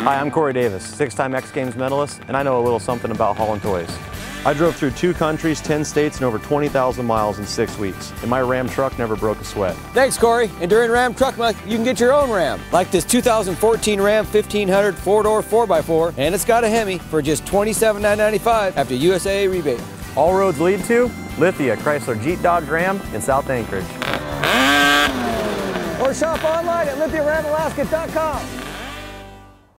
Hi, I'm Cory Davis, 6-time X Games medalist, and I know a little something about hauling toys. I drove through 2 countries, 10 states, and over 20,000 miles in 6 weeks, and my Ram truck never broke a sweat. Thanks, Cory. And during Ram Truck Month, you can get your own Ram, like this 2014 Ram 1500 4-door 4x4, and it's got a Hemi for just $27,995 after USAA rebate. All roads lead to Lithia Chrysler Jeep Dodge Ram in South Anchorage. Or shop online at lithiaramalaska.com.